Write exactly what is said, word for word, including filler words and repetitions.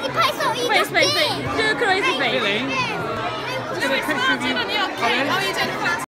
拍手一飞飞飞，就是克瑞斯飞。 Billy, let's get a picture of you.